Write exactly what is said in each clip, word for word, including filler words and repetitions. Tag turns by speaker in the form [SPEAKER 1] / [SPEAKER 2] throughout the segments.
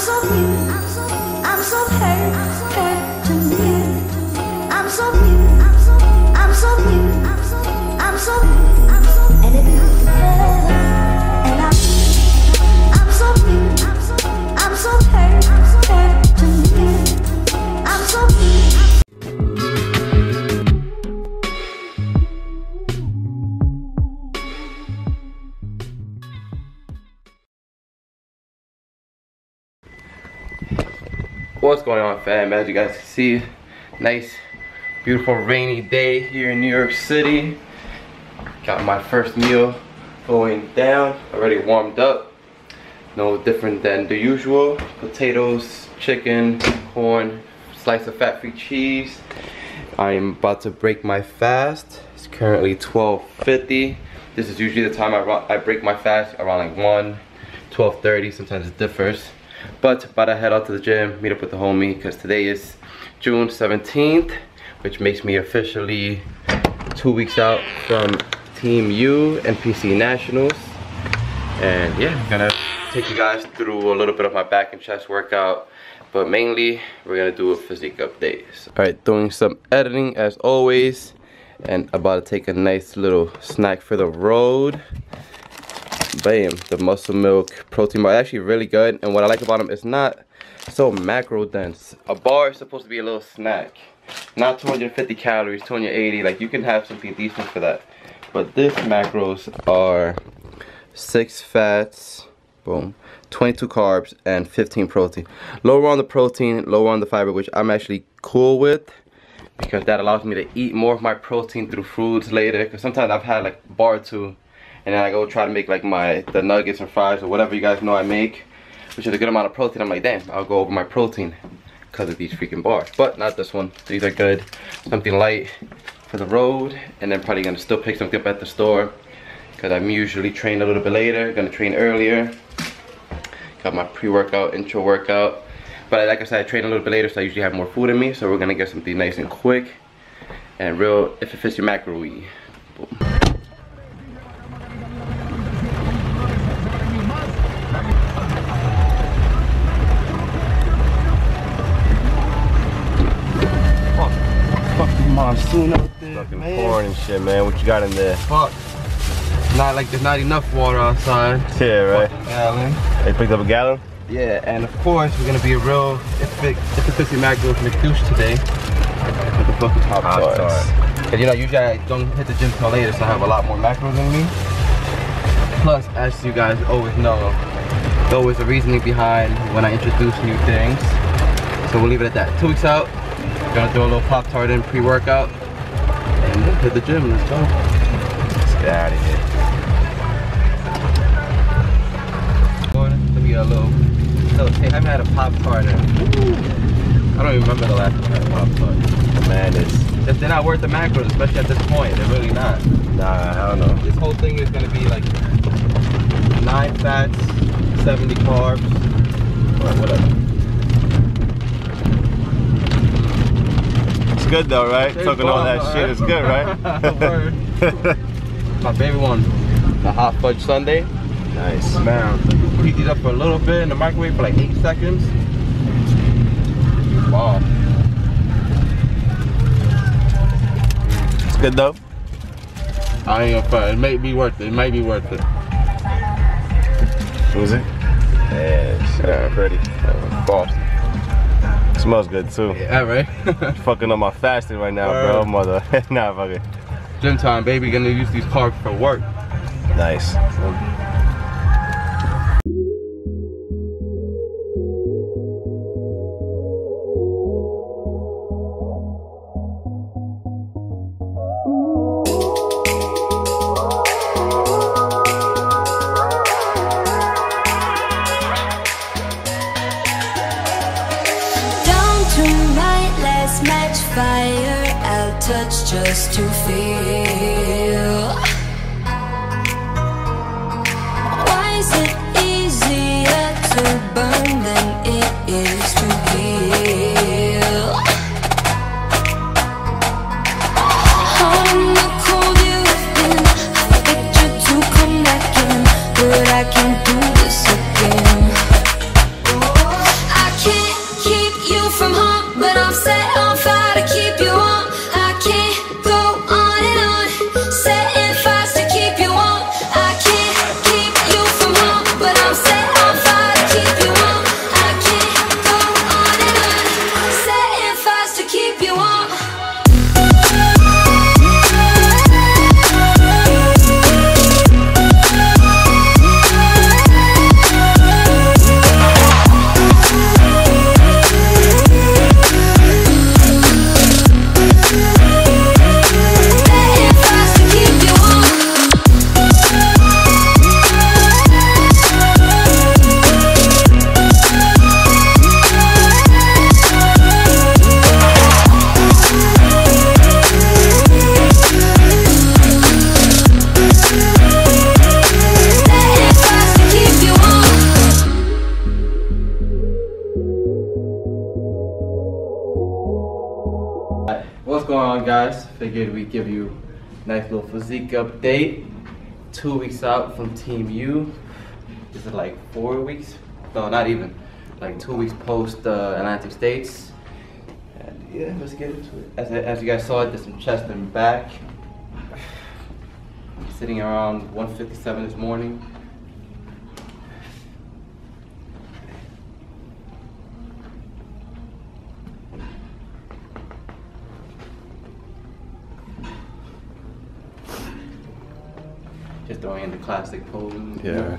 [SPEAKER 1] so mute, I'm so hurt, hurt to mute. I'm so mute, I'm so mute, I'm so mute, and it feels better. And I'm, I'm so mute, I'm so hurt, hurt to mute. I'm so mute.
[SPEAKER 2] What's going on, fam? As you guys can see, nice beautiful rainy day here in New York City. Got my first meal going down, already warmed up. No different than the usual. Potatoes, chicken, corn, slice of fat-free cheese. I'm about to break my fast. It's currently twelve fifty. This is usually the time I, I break my fast, around like one, twelve thirty, sometimes it differs. But about to head out to the gym, meet up with the homie, because today is June seventeenth, which makes me officially two weeks out from Team U and P C Nationals. And yeah, I'm gonna take you guys through a little bit of my back and chest workout, but mainly we're gonna do a physique update. All right, doing some editing as always, and about to take a nice little snack for the road. Bam, the Muscle Milk protein bar. Actually really good, and what I like about them, it's not so macro dense. A bar is supposed to be a little snack, not two hundred fifty calories, two hundred eighty. Like, you can have something decent for that, but this macros are six fats, boom, twenty-two carbs, and fifteen protein. Lower on the protein, lower on the fiber, which I'm actually cool with, because that allows me to eat more of my protein through foods later. Because sometimes I've had like a bar or two, and then I go try to make like my the nuggets and fries or whatever you guys know I make, which is a good amount of protein. I'm like, damn, I'll go over my protein because of these freaking bars. But not this one. These are good. Something light for the road, and then probably gonna still pick something up at the store, because I'm usually trained a little bit later, gonna train earlier. Got my pre-workout, intro workout. But like I said, I train a little bit later, so I usually have more food in me, so we're gonna get something nice and quick and real, if it fits your macro-y. Boom. Monsoon out there,
[SPEAKER 3] fucking
[SPEAKER 2] man.
[SPEAKER 3] Pouring and shit, man. What you got in there?
[SPEAKER 2] Fuck. Not like there's not enough water outside.
[SPEAKER 3] Yeah, right.
[SPEAKER 2] Gallon.
[SPEAKER 3] They picked up a gallon?
[SPEAKER 2] Yeah, and of course we're gonna be a real if it if it fits your macros McDouche today. With the fucking Pop Tarts. Cause you know, usually I don't hit the gym till later, so I have a lot more macros in me. Plus, as you guys always know, there's always a reasoning behind when I introduce new things. So we'll leave it at that. Two weeks out. Gonna do a little Pop Tart in pre-workout and then hit the gym. Let's go.
[SPEAKER 3] Let's get out of here.
[SPEAKER 2] Let me get a little, little taste. I haven't had a Pop Tart in. I don't even remember the last time I had a Pop Tart.
[SPEAKER 3] Man, it's
[SPEAKER 2] They're not worth the macros, especially at this point. They're really not.
[SPEAKER 3] Nah, I don't know.
[SPEAKER 2] This whole thing is gonna be like nine fats, seventy carbs, or whatever.
[SPEAKER 3] Good though, right?
[SPEAKER 2] It's
[SPEAKER 3] Talking all that
[SPEAKER 2] bomb,
[SPEAKER 3] shit
[SPEAKER 2] right?
[SPEAKER 3] is good, right?
[SPEAKER 2] My favorite one, the hot fudge sundae.
[SPEAKER 3] Nice.
[SPEAKER 2] Man, heat these up for a little bit in the microwave for like eight seconds. Wow.
[SPEAKER 3] It's good though.
[SPEAKER 2] I ain't gonna front. It might be worth it. It might be worth it.
[SPEAKER 3] Was it? Yeah, shit, yeah, pretty. Uh, False. Smells good too.
[SPEAKER 2] Yeah, right?
[SPEAKER 3] Fucking up my fasting right now,
[SPEAKER 2] Word.
[SPEAKER 3] bro. Mother. Nah, fuck it.
[SPEAKER 2] Gym time, baby. Gonna use these carbs for work.
[SPEAKER 3] Nice.
[SPEAKER 1] Match fire, I'll touch just to feel. Why is it easier to burn than it is to heal? Out in the cold you've been, I bet you to come back in, but I can't do this again. I'm set on fire to keep you warm. I can't go on and on, setting fires to keep you warm. I can't keep you from home, but I'm set on fire to keep you warm. I can't go on and on, setting fires to keep you warm.
[SPEAKER 2] What's going on, guys? Figured we'd give you a nice little physique update. Two weeks out from Team U. Is it like four weeks? No, not even. Like two weeks post uh, Atlantic States. And yeah, let's get into it. As, as you guys saw, I did some chest and back. Sitting around one fifty-seven this morning. Just throwing in the classic pose.
[SPEAKER 3] Yeah.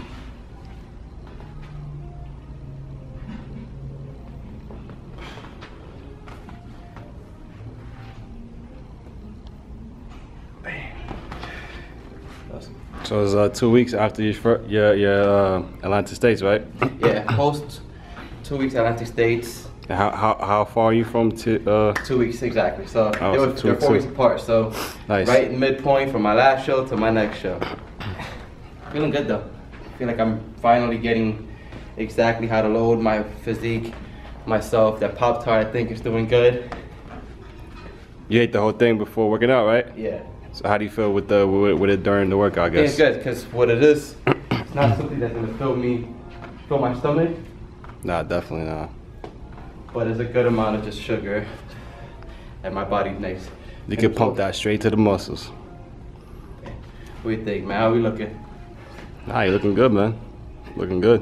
[SPEAKER 3] So it's uh, two weeks after your fir- your, your uh, Atlantic States, right?
[SPEAKER 2] Yeah, post two weeks Atlantic States.
[SPEAKER 3] How how how far are you from to? Uh,
[SPEAKER 2] Two weeks exactly. So
[SPEAKER 3] Oh,
[SPEAKER 2] they
[SPEAKER 3] so
[SPEAKER 2] were,
[SPEAKER 3] two-
[SPEAKER 2] they're four
[SPEAKER 3] two.
[SPEAKER 2] weeks apart. So
[SPEAKER 3] Nice.
[SPEAKER 2] right in midpoint from my last show to my next show. Feeling good though. Feel like I'm finally getting exactly how to load my physique myself. That Pop-Tart I think is doing good.
[SPEAKER 3] you ate the whole thing before working out, right?
[SPEAKER 2] Yeah.
[SPEAKER 3] So how do you feel with the with, with it during the workout? I
[SPEAKER 2] I think
[SPEAKER 3] guess.
[SPEAKER 2] it's good because what it is, it's not something that's gonna fill me, fill my stomach,
[SPEAKER 3] Nah, definitely not.
[SPEAKER 2] but it's a good amount of just sugar, and my body's nice.
[SPEAKER 3] You can pump that straight to the muscles.
[SPEAKER 2] What do you think, man? How we looking?
[SPEAKER 3] Nah, you're looking good, man. Looking good.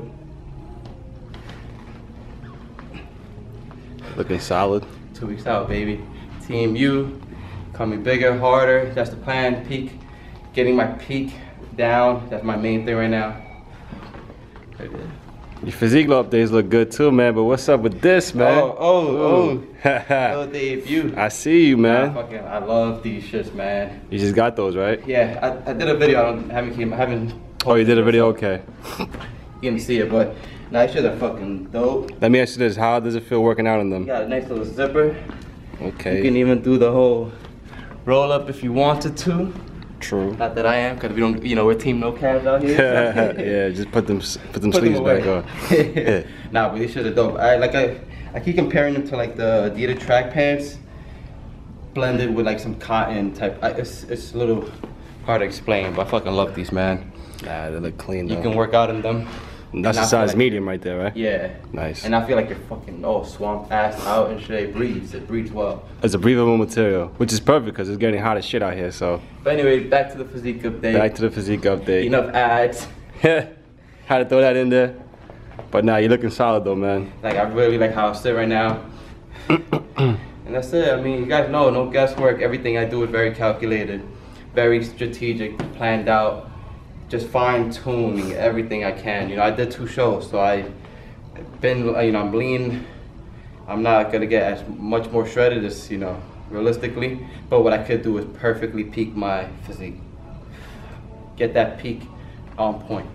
[SPEAKER 3] Looking solid.
[SPEAKER 2] Two weeks out, baby. Team U, coming bigger, harder. That's the plan. Peak, getting my peak down. That's my main thing right now. Right there.
[SPEAKER 3] Your physique updates look good too, man. But what's up with this, man?
[SPEAKER 2] Oh, oh, oh.
[SPEAKER 3] oh.
[SPEAKER 2] Oh, debut.
[SPEAKER 3] I see you, man.
[SPEAKER 2] Nah, fucking, I love these shits, man.
[SPEAKER 3] You just got those, right?
[SPEAKER 2] Yeah, I, I did a video. I don't haven't came, I haven't.
[SPEAKER 3] Oh, you did a video? Okay.
[SPEAKER 2] You didn't see it, but nah, these shits are fucking dope.
[SPEAKER 3] Let me ask you this. How does it feel working out in
[SPEAKER 2] You
[SPEAKER 3] them?
[SPEAKER 2] got a nice little zipper.
[SPEAKER 3] Okay.
[SPEAKER 2] You can even do the whole roll up if you wanted to.
[SPEAKER 3] True.
[SPEAKER 2] Not that I am, because we don't, you know, we're team no calves out here.
[SPEAKER 3] Yeah, just put them put them
[SPEAKER 2] Put them
[SPEAKER 3] sleeves
[SPEAKER 2] away.
[SPEAKER 3] back on. Yeah.
[SPEAKER 2] Nah, but these shit are dope. I like I, I keep comparing them to like the Adidas track pants, blended with like some cotton type. I, it's it's a little hard to explain, but I fucking love these, man.
[SPEAKER 3] Nah, they look clean
[SPEAKER 2] You
[SPEAKER 3] though.
[SPEAKER 2] can work out in them.
[SPEAKER 3] That's
[SPEAKER 2] and
[SPEAKER 3] the
[SPEAKER 2] I feel
[SPEAKER 3] size
[SPEAKER 2] like-
[SPEAKER 3] medium right there, right?
[SPEAKER 2] Yeah.
[SPEAKER 3] Nice.
[SPEAKER 2] And I feel like you're fucking all swamp ass out and shit. It breathes. It breathes well.
[SPEAKER 3] It's a breathable material, which is perfect because it's getting hot as shit out here. So
[SPEAKER 2] But anyway, back to the physique update.
[SPEAKER 3] back to the physique update.
[SPEAKER 2] Enough ads.
[SPEAKER 3] Had to throw that in there. But nah, you're looking solid though, man.
[SPEAKER 2] Like I really like how I sit right now. And that's it. I mean, you guys know, no guesswork. Everything I do is very calculated, very strategic, planned out. Just fine tuning everything I can. You know, I did two shows, so I been, you know, I'm lean. I'm not gonna get as much more shredded as, you know, realistically. But what I could do is perfectly peak my physique. Get that peak on point.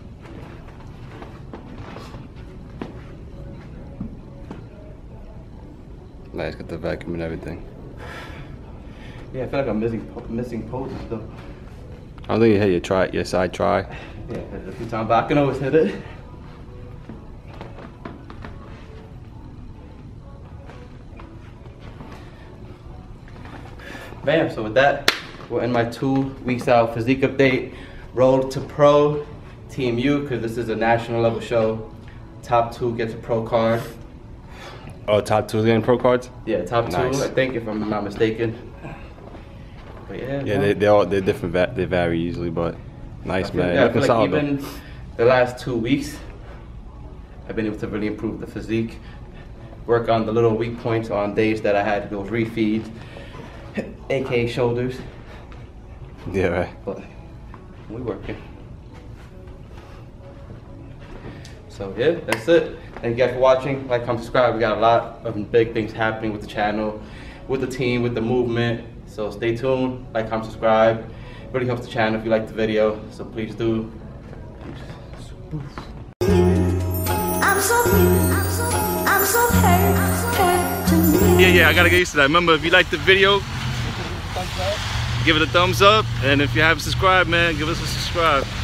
[SPEAKER 3] Nice, got the vacuum and everything.
[SPEAKER 2] Yeah, I feel like I'm missing po- missing poses though.
[SPEAKER 3] I don't think you hit your try, your side try.
[SPEAKER 2] Yeah, a few times, but I can always hit it. Bam, so with that, we're in my two weeks out physique update. Road to pro, Team U, because this is a national level show. Top two gets a pro card.
[SPEAKER 4] Oh, top two in pro cards?
[SPEAKER 2] Yeah, top
[SPEAKER 4] Nice.
[SPEAKER 2] two, I think, if I'm not mistaken. But yeah,
[SPEAKER 4] Yeah,
[SPEAKER 2] man.
[SPEAKER 4] they they all they're different. Va they vary usually, but nice,
[SPEAKER 2] I feel,
[SPEAKER 4] man.
[SPEAKER 2] yeah, I
[SPEAKER 4] Looking
[SPEAKER 2] feel like
[SPEAKER 4] solid, though.
[SPEAKER 2] even the last two weeks, I've been able to really improve the physique. Work on the little weak points on days that I had those refeeds, aka shoulders.
[SPEAKER 4] Yeah, right.
[SPEAKER 2] But we working. So yeah, that's it. Thank you guys for watching. Like, comment, subscribe. We got a lot of big things happening with the channel, with the team, with the movement. So stay tuned. Like, comment, subscribe. Really helps the channel if you like the video. So please do.
[SPEAKER 1] I'm so blue. I'm so hurt, hurt to me.
[SPEAKER 4] Yeah, yeah, I gotta get used to that. Remember, if you like the video, give it a thumbs up. And if you haven't subscribed, man, give us a subscribe.